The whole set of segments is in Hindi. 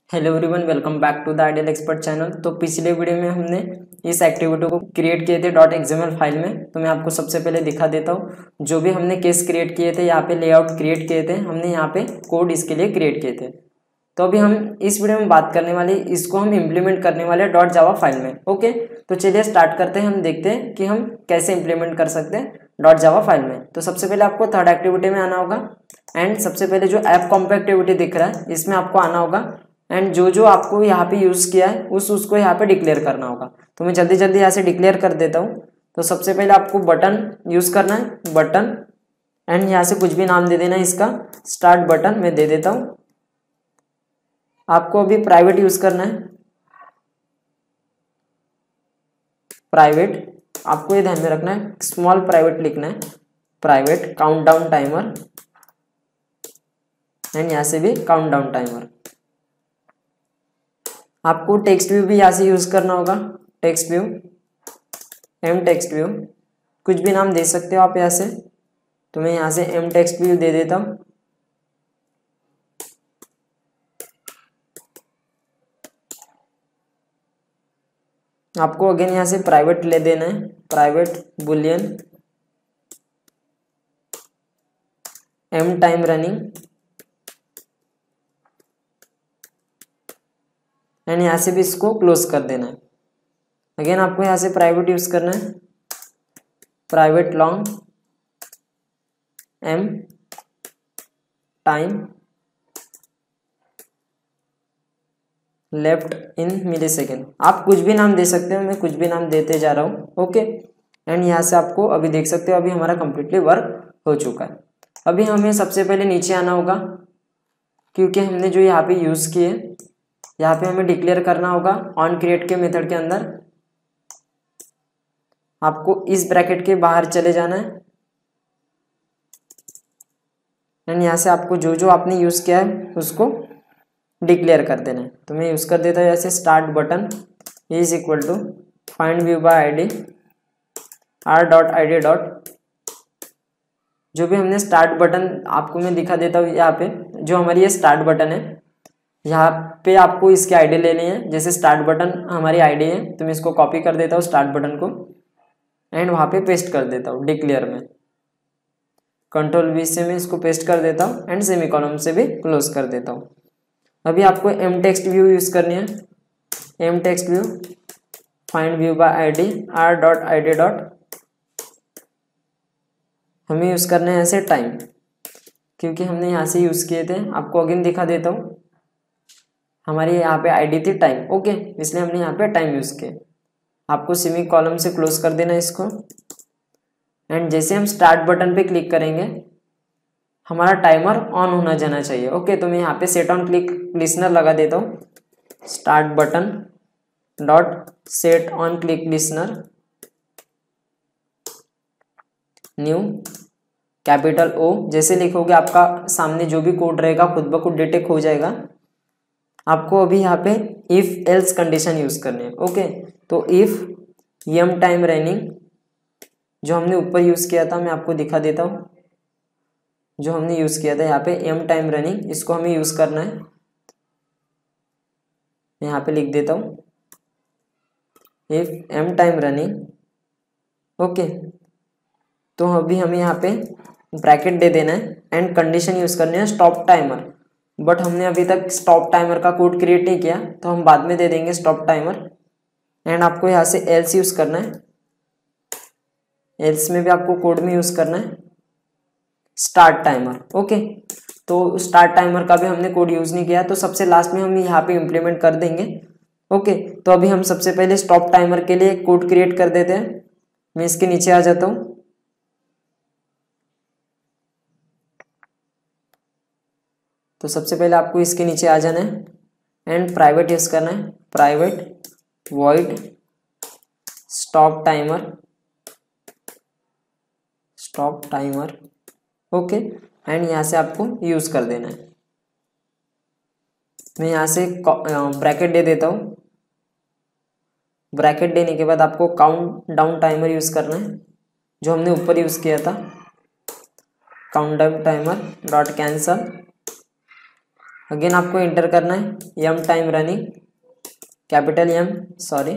Hello everyone, welcome back to the ideal expert channel. तो पिछले वीडियो में हमने इस एक्टिविटी को क्रिएट किए थे .xml फाइल में। तो मैं आपको सबसे पहले दिखा देता हूँ जो भी हमने केस क्रिएट किए थे। यहाँ पे लेआउट क्रिएट किए थे हमने, यहाँ पे कोड इसके लिए क्रिएट किए थे। तो अभी हम इस वीडियो में बात करने वाले, इसको हम इम्प्लीमेंट करने वाले .java फाइल में। ओके, तो चलिए स्टार्ट करते हैं। हम देखते हैं कि हम कैसे इम्प्लीमेंट कर सकते हैं .java फाइल में। तो सबसे पहले आपको थर्ड एक्टिविटी में आना होगा एंड सबसे पहले जो ऐप कॉम्प एक्टिविटी दिख रहा है इसमें आपको आना होगा एंड जो आपको यहाँ पे यूज़ किया है उसको यहाँ पे डिक्लेयर करना होगा। तो मैं जल्दी जल्दी यहाँ से डिक्लेयर कर देता हूँ। तो सबसे पहले आपको बटन यूज़ करना है, बटन, एंड यहाँ से कुछ भी नाम दे देना है इसका। स्टार्ट बटन मैं दे देता हूँ। आपको अभी प्राइवेट यूज़ करना है, प्राइवेट। आपको ये ध्यान में रखना है, स्मॉल प्राइवेट लिखना है, प्राइवेट काउंटडाउन टाइमर, एंड यहाँ से भी काउंटडाउन टाइमर। आपको टेक्स्ट व्यू भी यहाँ से यूज करना होगा, text view, M text view, कुछ भी नाम दे सकते हो आप यहाँ से। तो मैं यहाँ से एम टेक्स्ट व्यू दे देता हूँ। आपको अगेन यहाँ से प्राइवेट ले देना है, private boolean M time running, and यहाँ से भी इसको क्लोज कर देना है। अगेन आपको यहाँ से प्राइवेट यूज करना है, private long M time left in millisecond. आप कुछ भी नाम दे सकते हो, मैं कुछ भी नाम देते जा रहा हूँ। ओके, एंड यहाँ से आपको अभी देख सकते हो अभी हमारा कंप्लीटली वर्क हो चुका है। अभी हमें सबसे पहले नीचे आना होगा क्योंकि हमने जो यहाँ पे यूज़ किए, यहाँ पे हमें डिक्लेयर करना होगा ऑन क्रिएट के मेथड के अंदर। आपको इस ब्रैकेट के बाहर चले जाना है एंड यहाँ से आपको जो आपने यूज़ किया है उसको डिक्लेयर कर देना है। तो मैं यूज़ कर देता हूँ ऐसे, start button is equal to find view by ID r.id dot, जो भी हमने स्टार्ट बटन, आपको मैं दिखा देता हूँ यहाँ पे जो हमारी ये स्टार्ट बटन है। यहाँ पे आपको इसकी आईडी लेनी है, जैसे स्टार्ट बटन हमारी आईडी है तो मैं इसको कॉपी कर देता हूँ स्टार्ट बटन को एंड वहाँ पे पेस्ट कर देता हूँ डिक्लेयर में। कंट्रोल V से मैं इसको पेस्ट कर देता हूँ एंड सेमी कॉलम से भी क्लोज कर देता हूँ। अभी आपको एम टेक्स्ट व्यू यूज करनी है, M text view find view by ID r.id dot, हमें यूज करना है ऐसे टाइम क्योंकि हमने यहाँ से यूज किए थे। आपको अगेन दिखा देता हूँ, हमारी यहाँ पे आईडी थी टाइम। ओके, इसलिए हमने यहाँ पे टाइम यूज किया। आपको सेमी कॉलम से क्लोज कर देना है इसको एंड जैसे हम स्टार्ट बटन पे क्लिक करेंगे हमारा टाइमर ऑन होना जाना चाहिए। ओके, तो मैं यहाँ पे सेट ऑन क्लिक लिसनर लगा देता हूँ, start button dot set on click listener, new capital O। जैसे लिखोगे आपका सामने जो भी कोड रहेगा खुद ब खुद डिटेक्ट हो जाएगा। आपको अभी यहाँ पे इफ एल्स कंडीशन यूज करनी है। ओके, तो इफ एम टाइम रनिंग, जो हमने ऊपर यूज किया था मैं आपको दिखा देता हूँ, जो हमने यूज किया था यहाँ पे एम टाइम रनिंग, इसको हमें यूज करना है। यहाँ पे लिख देता हूँ if M time running. Okay, तो अभी हमें यहाँ पे ब्रैकेट दे देना है एंड कंडीशन यूज करनी है स्टॉप टाइमर। बट हमने अभी तक स्टॉप टाइमर का कोड क्रिएट नहीं किया तो हम बाद में दे देंगे स्टॉप टाइमर। एंड आपको यहाँ से एल्स यूज करना है, एल्स में भी आपको कोड में यूज करना है स्टार्ट टाइमर। ओके, तो स्टार्ट टाइमर का भी हमने कोड यूज नहीं किया तो सबसे लास्ट में हम यहाँ पे इम्प्लीमेंट कर देंगे। ओके, तो अभी हम सबसे पहले स्टॉप टाइमर के लिए कोड क्रिएट कर देते हैं। मैं इसके नीचे आ जाता हूँ। तो सबसे पहले आपको इसके नीचे आ जाना है एंड प्राइवेट यूज करना है, private void stop timer, stop timer. Okay, and यहाँ से आपको यूज कर देना है। मैं यहाँ से ब्रैकेट दे देता हूँ। ब्रैकेट देने के बाद आपको काउंट डाउन टाइमर यूज करना है जो हमने ऊपर यूज किया था, countdown timer dot cancel again आपको एंटर करना है M time running, capital M, sorry,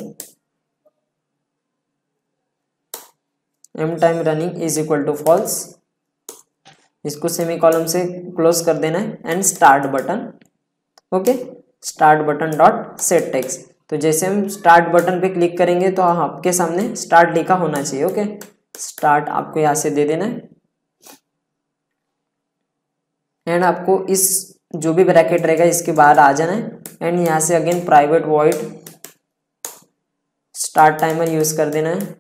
M time running is equal to false, इसको सेमी कॉलम से क्लोज कर देना है and start button, okay, start button dot set text. तो जैसे हम स्टार्ट बटन पे क्लिक करेंगे तो आपके सामने स्टार्ट लिखा होना चाहिए, ओके, स्टार्ट आपको यहाँ से दे देना है एंड आपको इस जो भी ब्रैकेट रहेगा इसके बाहर आ जाना है एंड यहाँ से again private void start timer use कर देना है,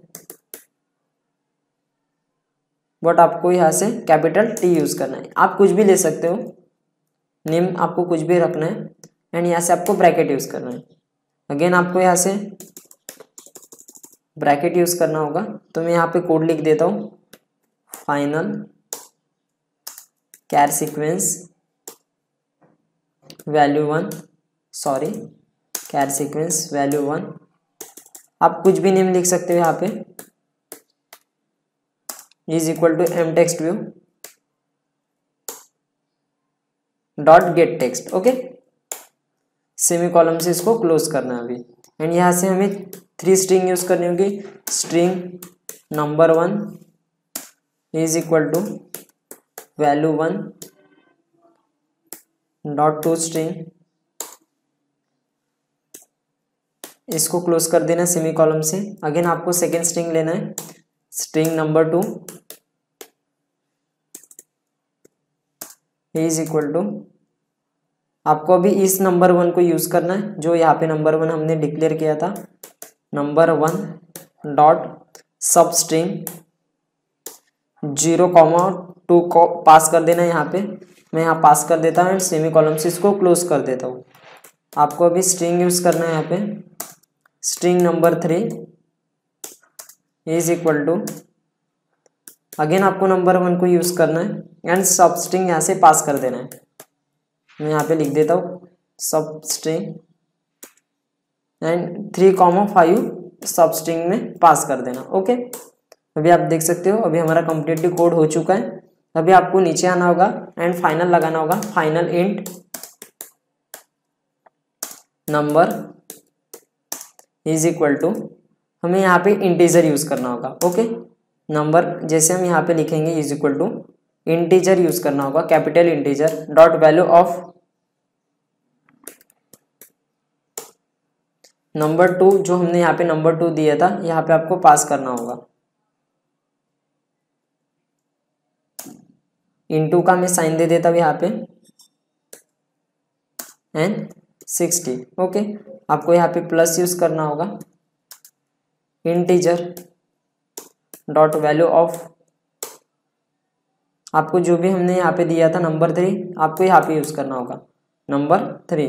बट आपको यहाँ से कैपिटल टी यूज करना है। आप कुछ भी ले सकते हो, नेम आपको कुछ भी रखना है एंड यहाँ से आपको ब्रैकेट यूज करना है। अगेन आपको यहाँ से ब्रैकेट यूज करना होगा, तो मैं यहाँ पे कोड लिख देता हूँ, final char sequence value 1, sorry, char sequence value 1। आप कुछ भी नेम लिख सकते हो यहाँ पे, is equal to M text view dot get text, okay, semicolon से इसको क्लोज करना है अभी एंड यहाँ से हमें 3 स्ट्रिंग यूज करनी होगी। String number 1 is equal to value 1 dot to string, इसको क्लोज कर देना सेमी कॉलम से। अगेन आपको सेकेंड स्ट्रिंग लेना है, string number 2 is equal to, आपको अभी इस नंबर 1 को यूज करना है जो यहाँ पे नंबर 1 हमने डिक्लेयर किया था, नंबर 1 डॉट सब स्ट्रिंग 0,2 को पास कर देना है। यहाँ पे मैं यहाँ पास कर देता हूँ एंड सेमी कॉलम से इसको क्लोज कर देता हूँ। आपको अभी स्ट्रिंग यूज करना है यहाँ पे, string number 3 is equal to, again आपको नंबर 1 को यूज करना है एंड सब स्ट्रिंग यहाँ से पास कर देना है। मैं यहाँ पे लिख देता हूँ सब स्ट्रिंग एंड 3,5 सब स्ट्रिंग में पास कर देना, ओके। अभी आप देख सकते हो अभी हमारा कंप्लीटली कोड हो चुका है। अभी आपको नीचे आना होगा एंड फाइनल लगाना होगा, final int number is equal to, हमें यहाँ पे इंटीजर यूज करना होगा, ओके। नंबर जैसे हम यहाँ पे लिखेंगे is equal to integer use करना होगा, capital integer dot value of number 2, जो हमने यहाँ पे नंबर 2 दिया था यहाँ पे आपको पास करना होगा। इनटू का मैं साइन दे देता हूँ यहाँ पे एंड 60, ओके। आपको यहाँ पे प्लस यूज करना होगा, इंटीजर डॉट वैल्यू ऑफ, आपको जो भी हमने यहाँ पे दिया था नंबर 3 आपको यहाँ पे यूज करना होगा, नंबर 3,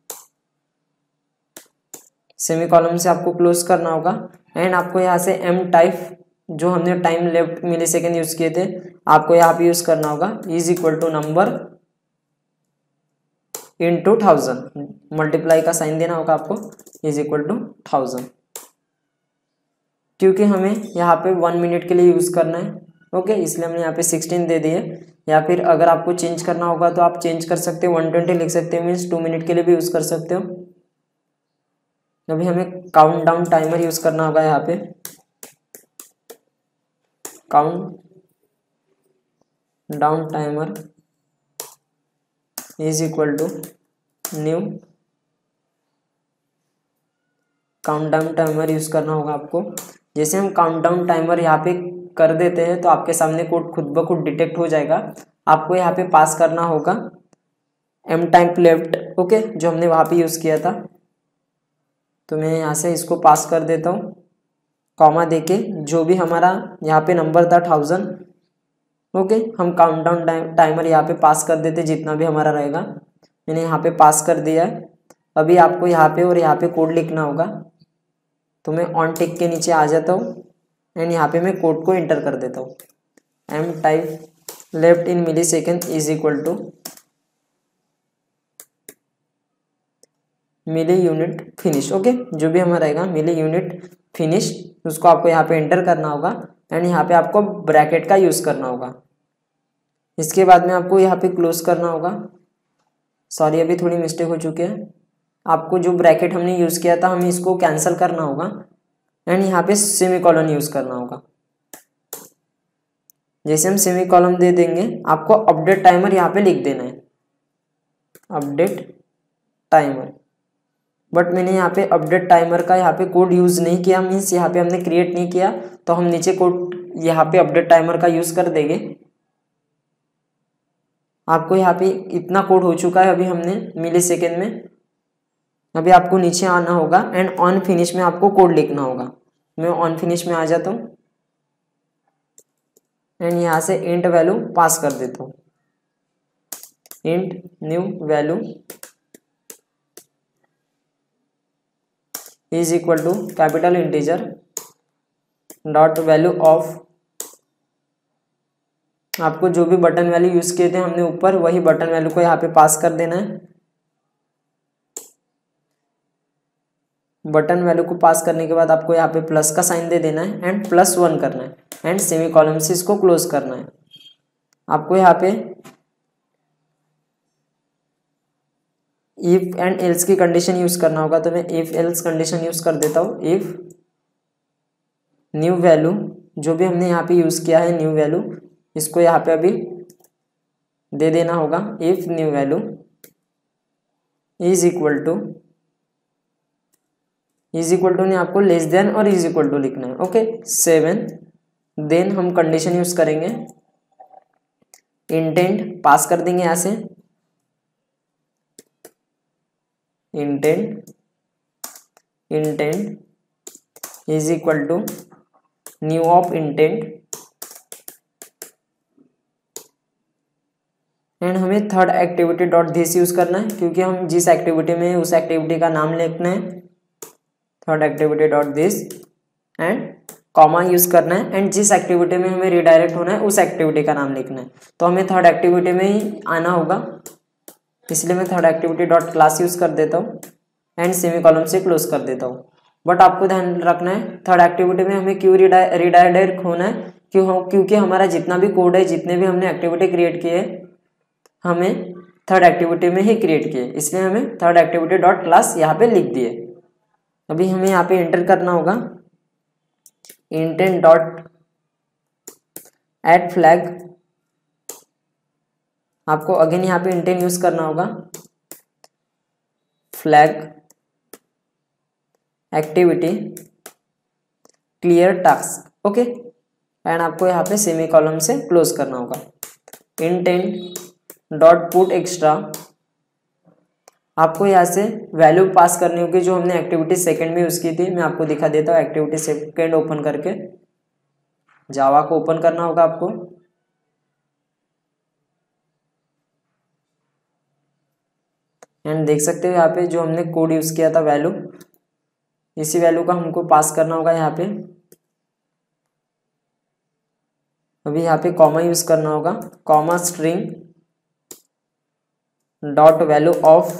सेमी कॉलम से आपको क्लोज करना होगा एंड आपको यहाँ से एम टाइप जो हमने time left millisecond use किए थे आपको यहाँ पे यूज करना होगा, is equal to number into 1000, multiply का साइन देना होगा आपको, इज इक्वल टू 1000, क्योंकि हमें यहाँ पे 1 मिनट के लिए यूज करना है, ओके, इसलिए हमने यहाँ पे 16 दे दिए। या फिर अगर आपको चेंज करना होगा तो आप चेंज कर सकते हो, 120 लिख सकते हो, मीन्स 2 मिनट के लिए भी यूज कर सकते हो। अभी हमें काउंट डाउन टाइमर यूज करना होगा, यहाँ पे countdown timer is equal to new countdown timer use करना होगा आपको। जैसे हम काउंट डाउन टाइमर यहाँ पे कर देते हैं तो आपके सामने कोड खुद ब खुद डिटेक्ट हो जाएगा। आपको यहाँ पे पास करना होगा एम टाइम लेफ्ट, ओके, जो हमने वहाँ पे यूज किया था। तो मैं यहाँ से इसको पास कर देता हूँ कॉमा देके, जो भी हमारा यहाँ पे नंबर था 1000, ओके, हम काउंटडाउन टाइमर यहाँ पे पास कर देते जितना भी हमारा रहेगा। मैंने यहाँ पे पास कर दिया है। अभी आपको यहाँ पे और यहाँ पे कोड लिखना होगा, तो मैं ऑन टिक के नीचे आ जाता हूँ एंड यहाँ पे मैं कोड को एंटर कर देता हूँ, M type left in millisecond is equal to milli unit finish, okay, जो भी हमारा रहेगा मिली यूनिट फिनिश, उसको आपको यहाँ पे एंटर करना होगा एंड यहाँ पे आपको ब्रैकेट का यूज करना होगा। इसके बाद में आपको यहाँ पे क्लोज करना होगा सॉरी अभी थोड़ी मिस्टेक हो चुकी है। आपको जो ब्रैकेट हमने यूज़ किया था हमें इसको कैंसिल करना होगा एंड यहाँ पे सेमीकोलन यूज़ करना होगा। जैसे हम सेमीकोलन दे देंगे आपको अपडेट टाइमर यहाँ पे लिख देना है, अपडेट टाइमर। बट मैंने यहाँ पे अपडेट टाइमर का यहाँ पे कोड यूज़ नहीं किया, मीन्स यहाँ पे हमने क्रिएट नहीं किया, तो हम नीचे कोड यहाँ पे अपडेट टाइमर का यूज़ कर देंगे। आपको यहाँ पे इतना कोड हो चुका है अभी हमने मिली सेकेंड में। अभी आपको नीचे आना होगा एंड ऑन फिनिश में आपको कोड लिखना होगा। मैं ऑन फिनिश में आ जाता हूँ एंड यहाँ से इंट वैल्यू पास कर देता हूँ, int new value is equal to capital integer dot value of, आपको जो भी बटन वैल्यू यूज किए थे हमने ऊपर वही बटन वैल्यू को यहाँ पे पास कर देना है। बटन वैल्यू को पास करने के बाद आपको यहाँ पे प्लस का साइन दे देना है एंड +1 करना है एंड सेमी कॉलम से इसको क्लोज करना है। आपको यहाँ पे इफ एंड एल्स की कंडीशन यूज करना होगा, तो मैं इफ एल्स कंडीशन यूज कर देता हूँ। इफ न्यू वैल्यू जो भी हमने यहाँ पे यूज किया है न्यू वैल्यू, इसको यहाँ पे अभी दे देना होगा। If new value is equal to नहीं, आपको लेस देन और इज इक्वल टू लिखना है। ओके 7, देन हम कंडीशन यूज करेंगे, इंटेंट पास कर देंगे यहाँ से, intent is equal to new of intent and हमें third activity dot this use करना है, क्योंकि हम जिस एक्टिविटी में उस एक्टिविटी का नाम लिखना है। Third activity dot this and comma use करना है एंड जिस एक्टिविटी में हमें रिडायरेक्ट होना है उस एक्टिविटी का नाम लिखना है। तो हमें थर्ड एक्टिविटी में ही आना होगा, इसलिए मैं third activity dot class use कर देता हूँ एंड सेमी कॉलम से क्लोज कर देता हूँ। बट आपको ध्यान रखना है थर्ड एक्टिविटी में हमें क्यों रिडायरेक्ट होना है, क्योंकि हमारा जितना भी कोड है, जितने भी हमने एक्टिविटी क्रिएट किए हमें थर्ड एक्टिविटी में ही क्रिएट किए, इसलिए हमें थर्ड एक्टिविटी डॉट क्लास यहाँ पे लिख दिए। अभी हमें यहाँ पे एंटर करना होगा, इंटेंट डॉट एड फ्लैग, आपको अगेन यहाँ पे इंटेंट यूज करना होगा, flag activity clear task. Okay and आपको यहाँ पे सेमी कॉलम से क्लोज करना होगा। इंटेंट डॉट पुट एक्स्ट्रा, आपको यहाँ से वैल्यू पास करनी होगी जो हमने एक्टिविटी सेकंड में यूज की थी। मैं आपको दिखा देता हूँ, एक्टिविटी सेकंड ओपन करके जावा को ओपन करना होगा आपको। एंड देख सकते हो यहाँ पे जो हमने कोड यूज किया था वैल्यू, इसी वैल्यू का हमको पास करना होगा यहाँ पे। अभी यहाँ पे कॉमा यूज करना होगा, comma string dot value of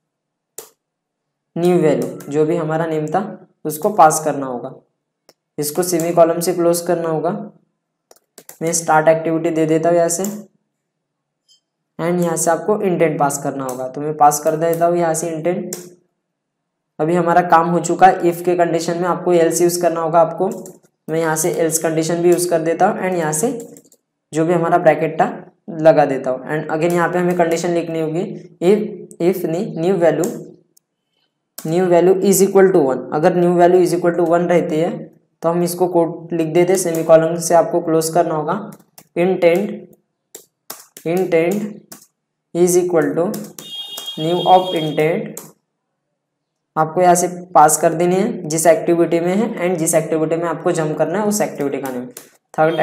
new value, जो भी हमारा नेम था उसको पास करना होगा। इसको सेमी कॉलम से क्लोज करना होगा। मैं स्टार्ट एक्टिविटी दे देता हूँ यहाँ से एंड यहाँ से आपको इंटेंट पास करना होगा, तो मैं पास कर देता हूँ यहाँ से इंटेंट। अभी हमारा काम हो चुका है। इफ के कंडीशन में आपको एल्स यूज करना होगा आपको, मैं यहाँ से एल्स कंडीशन भी यूज कर देता हूँ एंड यहाँ से जो भी हमारा ब्रैकेट था लगा देता हूँ एंड अगेन यहाँ पे हमें कंडीशन लिखनी होगी, if new value is equal to 1। अगर new value is equal to 1 रहती है तो हम इसको कोड लिख देते, सेमी कॉलन से आपको क्लोज करना होगा। Intent is equal to new of intent, आपको यहाँ से पास कर देनी है जिस एक्टिविटी में है एंड जिस एक्टिविटी में आपको जंप करना है उस एक्टिविटी का name. Third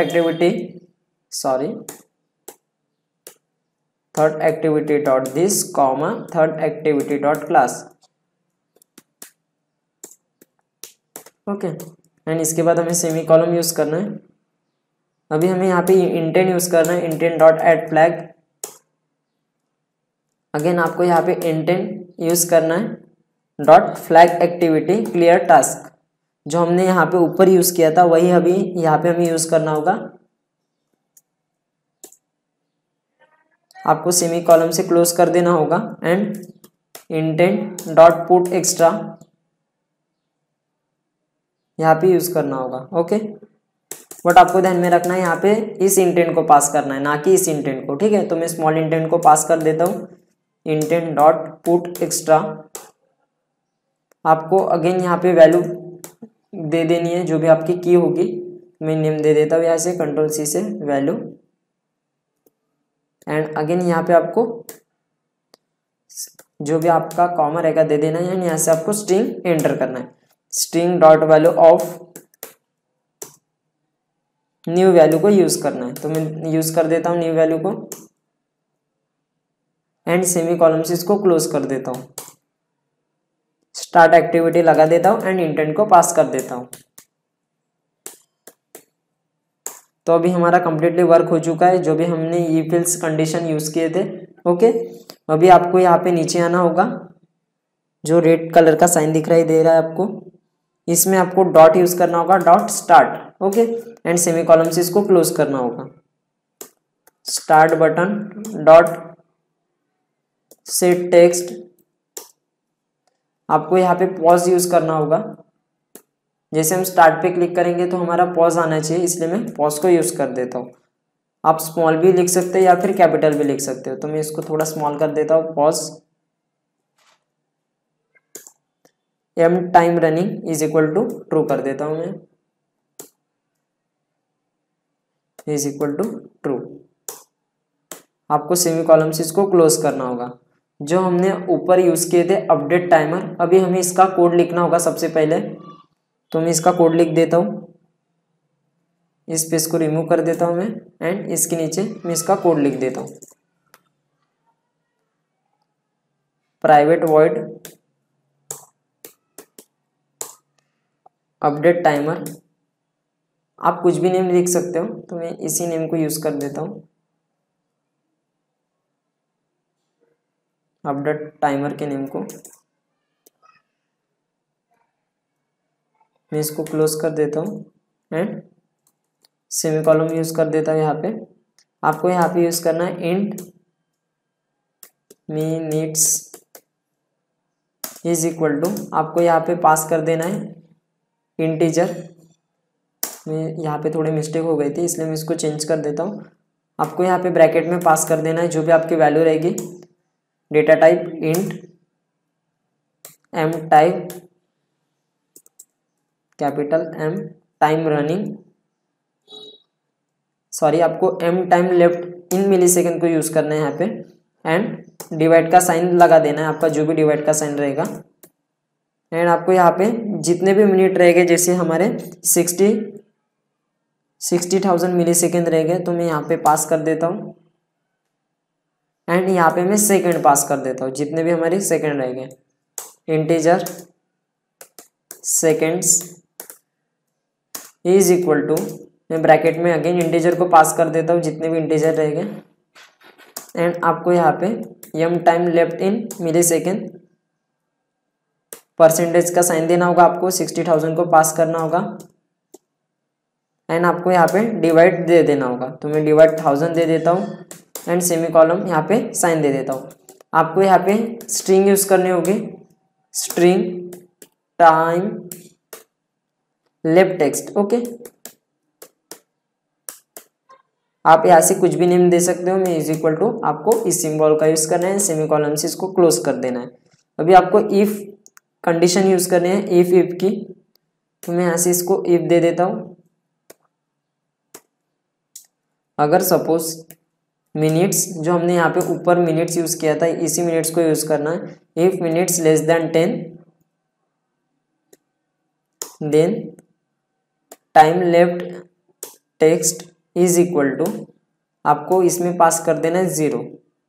activity dot this comma third activity dot class. Okay and इसके बाद हमें सेमी कॉलम यूज करना है। अभी हमें यहाँ पे इंटेंट यूज करना है, intent dot add flag. Again आपको यहाँ पे इंटेंट यूज करना है dot flag activity clear task, जो हमने यहाँ पे ऊपर यूज किया था वही अभी यहाँ पे हमें यूज करना होगा। आपको सेमी कॉलम से क्लोज कर देना होगा and intent dot put extra यहाँ पे यूज करना होगा। ओके, बट आपको ध्यान में रखना है यहाँ पे इस इंटेंट को पास करना है, ना कि इस इंटेंट को। ठीक है, तो मैं स्मॉल इंटेंट को पास कर देता हूँ, इंटेंट डॉट पुट एक्स्ट्रा। आपको अगेन यहाँ पे वैल्यू दे देनी है जो भी आपकी की होगी। मैं नेम दे देता हूँ यहाँ से कंट्रोल सी से वैल्यू, एंड अगेन यहाँ पे आपको जो भी आपका कॉमा रहेगा दे देना है, यहाँ से आपको स्ट्रिंग एंटर करना है, string dot value of new value को यूज करना है। तो मैं यूज कर देता हूँ न्यू वैल्यू को एंड सेमी कॉलम से इसको क्लोज कर देता हूँ, स्टार्ट एक्टिविटी लगा देता हूँ एंड इंटेंट को पास कर देता हूँ। तो अभी हमारा कंप्लीटली वर्क हो चुका है जो भी हमने इफ एल्स कंडीशन यूज किए थे। ओके, अभी आपको यहाँ पे नीचे आना होगा, जो रेड कलर का साइन दिखाई दे रहा है आपको, इसमें आपको डॉट यूज करना होगा, dot start. Okay, and semicolon से इसको क्लोज करना होगा, start button dot set text. आपको यहाँ पे पॉज यूज करना होगा, जैसे हम स्टार्ट पे क्लिक करेंगे तो हमारा पॉज आना चाहिए, इसलिए मैं पॉज को यूज कर देता हूँ। आप स्मॉल भी लिख सकते हो या फिर कैपिटल भी लिख सकते हो, तो मैं इसको थोड़ा स्मॉल कर देता हूँ, pause m time running is equal to true कर देता हूँ मैं, इज इक्वल टू ट्रू। आपको सेमी कॉलम से इसको क्लोज करना होगा। जो हमने ऊपर यूज किए थे अपडेट टाइमर, अभी हमें इसका कोड लिखना होगा सबसे पहले, तो मैं इसका कोड लिख देता हूँ, इस पेज को रिमूव कर देता हूँ मैं एंड इसके नीचे मैं इसका कोड लिख देता हूँ, प्राइवेट वॉइड अपडेट टाइमर। आप कुछ भी नेम लिख सकते हो, तो मैं इसी नेम को यूज कर देता हूँ, अपडेट टाइमर के नेम को। मैं इसको क्लोज कर देता हूँ एंड सेमी कॉलम यूज कर देता हूँ। यहाँ पे आपको यहाँ पे यूज करना है int minutes is equal to, आपको यहाँ पे पास कर देना है इंटीजर। मैं यहाँ पे थोड़ी मिस्टेक हो गई थी इसलिए मैं इसको चेंज कर देता हूँ। आपको यहाँ पे ब्रैकेट में पास कर देना है जो भी आपकी वैल्यू रहेगी, data type int m type capital m time running, sorry आपको m time left in millisecond को यूज करना है यहाँ पे, एंड डिवाइड का साइन लगा देना है आपका जो भी डिवाइड का साइन रहेगा। एंड आपको यहाँ पे जितने भी मिनट रहेंगे, जैसे हमारे 60,000 मिली सेकेंड रहेंगे, तो मैं यहाँ पे पास कर देता हूँ एंड यहाँ पे मैं सेकेंड पास कर देता हूँ, जितने भी हमारे सेकेंड रहेंगे, integer seconds is equal to, मैं ब्रैकेट में अगेन इंटीजर को पास कर देता हूँ जितने भी इंटीजर रहेंगे, एंड आपको यहाँ पे m time left in millisecond percentage का साइन देना होगा, आपको 60,000 को पास करना होगा एंड आपको यहाँ पे डिवाइड दे देना होगा, तो मैं डिवाइड 1000 दे देता हूँ एंड सेमी कॉलम यहाँ पे साइन दे देता हूँ। आपको यहाँ पे स्ट्रिंग यूज करनी होगी, string time left text. Okay, आप यहाँ से कुछ भी नेम दे सकते हो, मैं इज इक्वल टू, आपको इस सिंबल का यूज करना है, सेमी कॉलम से इसको क्लोज कर देना है। अभी आपको इफ कंडीशन यूज करनी है, इफ की, तो मैं यहाँ से इसको इफ दे देता हूँ। अगर सपोज मिनट्स, जो हमने यहाँ पे ऊपर मिनट्स यूज किया था, इसी मिनट्स को यूज करना है, if minutes less than 10 then time left text is equal to, आपको इसमें पास कर देना है 0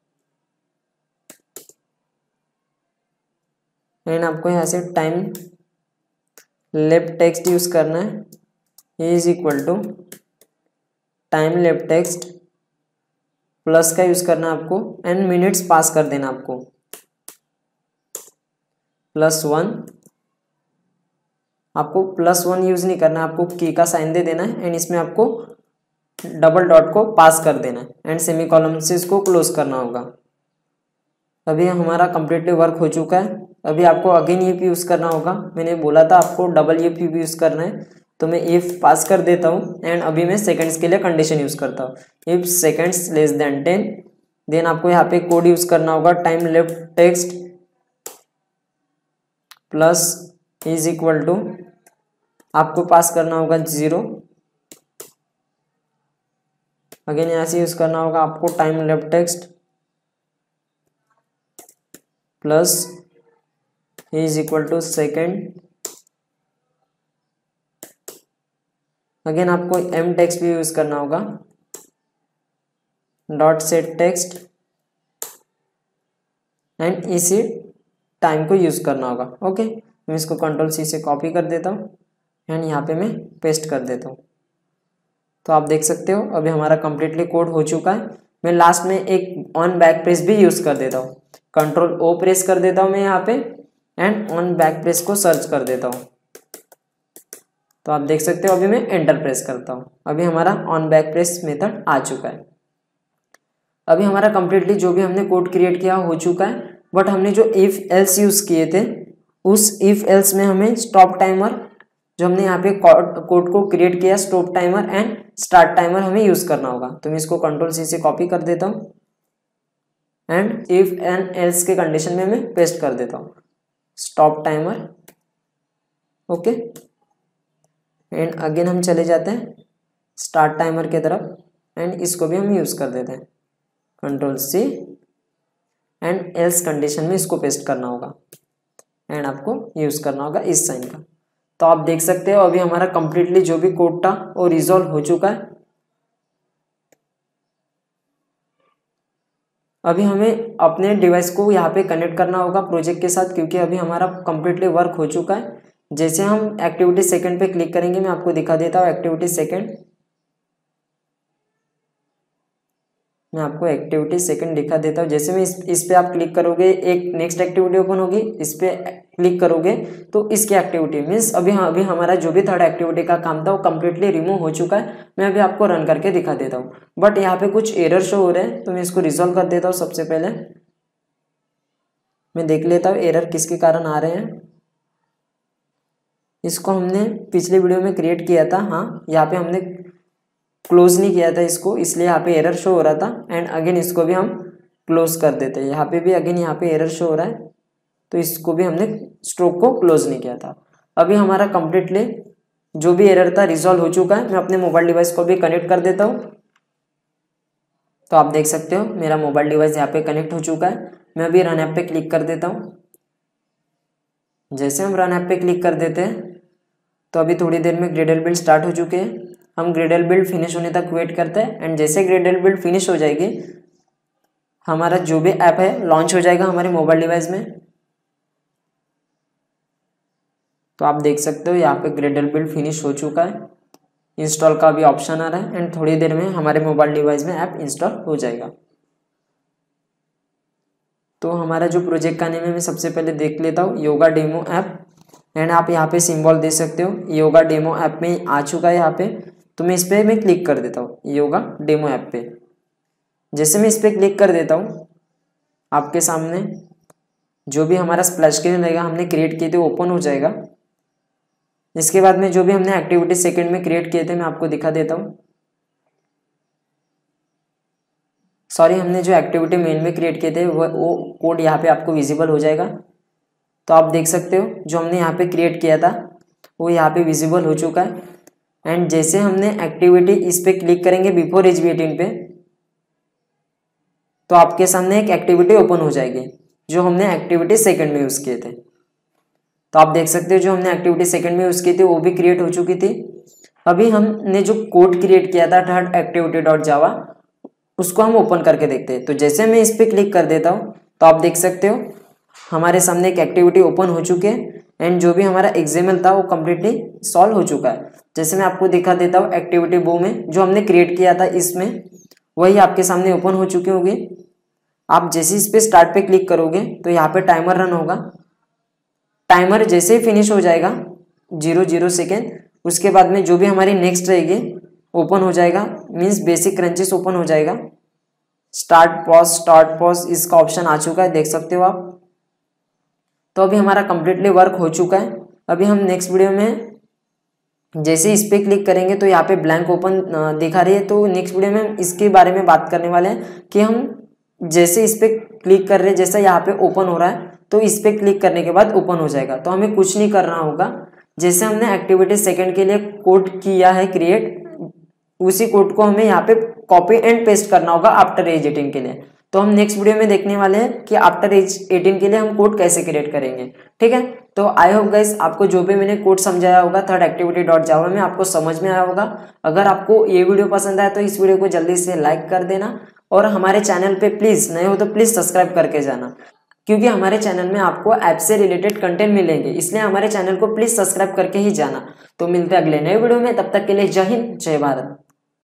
एंड आपको यहाँ से टाइम लेफ्ट टेक्स्ट यूज करना है, is equal to time left text plus का यूज करना है आपको एंड मिनट्स पास कर देना आपको +1। आपको +1 यूज नहीं करना, आपको की का साइन दे देना है एंड इसमें आपको डबल डॉट को पास कर देना है एंड सेमी कॉलम से इसको क्लोज करना होगा। अभी हमारा कंप्लीटली वर्क हो चुका है। अभी आपको अगेन इफ यूज़ करना होगा, मैंने बोला था आपको डबल इफ यूज़ करना है, तो मैं इफ पास कर देता हूँ एंड अभी मैं सेकंड्स के लिए कंडीशन यूज़ करता हूँ। If seconds less than 10, then आपको यहाँ पे कोड यूज़ करना होगा time left text plus is equal to, आपको पास करना होगा 0। अगेन यहाँ से यूज़ करना होगा आपको time left text plus is equal to second. Again आपको एम टेक्स्ट भी यूज करना होगा, डॉट सेट टेक्स्ट एंड इसी टाइम को यूज करना होगा। ओके, मैं इसको कंट्रोल सी से कॉपी कर देता हूँ एंड यहाँ पे मैं पेस्ट कर देता हूँ। तो आप देख सकते हो अभी हमारा कंप्लीटली कोड हो चुका है। मैं लास्ट में एक ऑन बैक प्रेस भी यूज कर देता हूँ, कंट्रोल ओ प्रेस कर देता हूँ मैं यहाँ पे एंड ऑन बैक प्रेस को सर्च कर देता हूँ। तो आप देख सकते हो अभी मैं एंटर प्रेस करता हूँ, अभी हमारा ऑन बैक प्रेस मेथड आ चुका है। अभी हमारा कंप्लीटली जो भी हमने कोड क्रिएट किया हो चुका है, बट हमने जो इफ एल्स यूज किए थे उस इफ एल्स में हमें स्टॉप टाइमर, जो हमने यहाँ पे कोड को क्रिएट किया stop timer and start timer हमें यूज करना होगा। तो मैं इसको कंट्रोल सी से कॉपी कर देता हूँ एंड इफ एंड एल्स के कंडीशन में मैं पेस्ट कर देता हूँ stop timer. Okay, and again हम चले जाते हैं स्टार्ट टाइमर की तरफ एंड इसको भी हम यूज कर देते हैं control C and else condition में इसको पेस्ट करना होगा एंड आपको यूज करना होगा इस साइन का। तो आप देख सकते हो अभी हमारा कंप्लीटली जो भी कोड था वो रिजॉल्व हो चुका है। अभी हमें अपने डिवाइस को यहाँ पे कनेक्ट करना होगा प्रोजेक्ट के साथ, क्योंकि अभी हमारा कंप्लीटली वर्क हो चुका है। जैसे हम एक्टिविटी सेकंड पे क्लिक करेंगे, मैं आपको दिखा देता हूँ एक्टिविटी सेकंड, मैं आपको एक्टिविटी सेकंड दिखा देता हूँ। जैसे मैं इस पे आप क्लिक करोगे एक नेक्स्ट एक्टिविटी ओपन होगी, इस पे क्लिक करोगे तो इसकी एक्टिविटी मीन्स अभी हमारा जो भी थर्ड एक्टिविटी का काम था वो कम्प्लीटली रिमूव हो चुका है। मैं अभी आपको रन करके दिखा देता हूँ, बट यहाँ पे कुछ एरर शो हो रहे हैं, तो मैं इसको रिजॉल्व कर देता हूँ। सबसे पहले मैं देख लेता हूँ एरर किसके कारण आ रहे हैं। इसको हमने पिछले वीडियो में क्रिएट किया था, हाँ यहाँ पे हमने क्लोज नहीं किया था इसको, इसलिए यहाँ पे एरर शो हो रहा था। एंड अगेन इसको भी हम क्लोज कर देते हैं, यहाँ पे भी अगेन यहाँ पे एरर शो हो रहा है, तो इसको भी हमने स्ट्रोक को क्लोज नहीं किया था। अभी हमारा कंप्लीटली जो भी एरर था रिजॉल्व हो चुका है। मैं अपने मोबाइल डिवाइस को भी कनेक्ट कर देता हूँ। तो आप देख सकते हो मेरा मोबाइल डिवाइस यहाँ पे कनेक्ट हो चुका है। मैं अभी रन ऐप पे क्लिक कर देता हूँ। जैसे हम रन ऐप पे क्लिक कर देते हैं तो अभी थोड़ी देर में ग्रेडल बिल्ड स्टार्ट हो चुके हैं। हम ग्रेडल बिल्ड फिनिश होने तक वेट करते हैं एंड जैसे ग्रेडल बिल्ड फिनिश हो जाएगी हमारा जो भी ऐप है लॉन्च हो जाएगा हमारे मोबाइल डिवाइस में। तो आप देख सकते हो यहाँ पे ग्रेडल बिल्ड फिनिश हो चुका है, इंस्टॉल का भी ऑप्शन आ रहा है एंड थोड़ी देर में हमारे मोबाइल डिवाइस में ऐप इंस्टॉल हो जाएगा। तो हमारा जो प्रोजेक्ट का नेम है मैं सबसे पहले देख लेता हूँ, योगा डेमो ऐप। एंड आप यहाँ पे सिंबल दे सकते हो, योगा डेमो ऐप में आ चुका है यहाँ पे। तो मैं इस पर मैं क्लिक कर देता हूँ योगा डेमो ऐप पे। जैसे मैं इस पर क्लिक कर देता हूँ आपके सामने जो भी हमारा स्प्लैश स्क्रीन रहेगा हमने क्रिएट किए थे ओपन हो जाएगा। इसके बाद में जो भी हमने एक्टिविटी सेकंड में क्रिएट किए थे मैं आपको दिखा देता हूँ। सॉरी, हमने जो एक्टिविटी मेन में क्रिएट किए थे वो कोड यहाँ पे आपको विजिबल हो जाएगा। तो आप देख सकते हो जो हमने यहाँ पे क्रिएट किया था वो यहाँ पे विजिबल हो चुका है। एंड जैसे हमने एक्टिविटी इस पे क्लिक करेंगे बिफोर एज 18 पे, तो आपके सामने एक एक्टिविटी ओपन हो जाएगी जो हमने एक्टिविटी सेकंड में यूज़ किए थे। तो आप देख सकते हो जो हमने एक्टिविटी सेकंड में यूज़ की थी वो भी क्रिएट हो चुकी थी। अभी हमने जो कोड क्रिएट किया था थर्ड एक्टिविटी डॉट जावा उसको हम ओपन करके देखते हैं। तो जैसे मैं इस पर क्लिक कर देता हूँ तो आप देख सकते हो हमारे सामने एक एक्टिविटी ओपन हो चुकी है एंड जो भी हमारा एग्जाम्पल था वो कम्प्लीटली सॉल्व हो चुका है। जैसे मैं आपको दिखा देता हूँ एक्टिविटी बो में जो हमने क्रिएट किया था इसमें वही आपके सामने ओपन हो चुकी होगी। आप जैसे इस पे स्टार्ट पे क्लिक करोगे तो यहाँ पे टाइमर रन होगा। टाइमर जैसे ही फिनिश हो जाएगा 0 0 सेकेंड, उसके बाद में जो भी हमारी नेक्स्ट रहेगी ओपन हो जाएगा, मीन्स बेसिक क्रंचेस ओपन हो जाएगा। स्टार्ट पॉज इसका ऑप्शन आ चुका है, देख सकते हो आप। तो अभी हमारा कंप्लीटली वर्क हो चुका है। अभी हम नेक्स्ट वीडियो में जैसे इस पे क्लिक करेंगे तो यहाँ पे ब्लैंक ओपन दिखा रही है। तो नेक्स्ट वीडियो में इसके बारे में बात करने वाले हैं कि हम जैसे इस पे क्लिक कर रहे हैं, जैसा यहाँ पे ओपन हो रहा है तो इस पे क्लिक करने के बाद ओपन हो जाएगा। तो हमें कुछ नहीं करना होगा, जैसे हमने एक्टिविटी सेकंड के लिए कोड किया है क्रिएट, उसी कोड को हमें यहाँ पे कॉपी एंड पेस्ट करना होगा आफ्टर एज 18 के लिए। तो हम नेक्स्ट वीडियो में देखने वाले हैं कि आफ्टर एज 18 के लिए हम कोड कैसे क्रिएट करेंगे, ठीक है। तो आई होप गाइस आपको जो भी मैंने कोड समझाया होगा थर्ड एक्टिविटी डॉट जावा में आपको समझ में आया होगा। अगर आपको ये वीडियो पसंद आया तो इस वीडियो को जल्दी से लाइक कर देना, और हमारे चैनल पे प्लीज नए हो तो प्लीज सब्सक्राइब करके जाना, क्योंकि हमारे चैनल में आपको ऐप से रिलेटेड कंटेंट मिलेंगे, इसलिए हमारे चैनल को प्लीज सब्सक्राइब करके ही जाना। तो मिलते हैं अगले नए वीडियो में, तब तक के लिए जय हिंद जय भारत।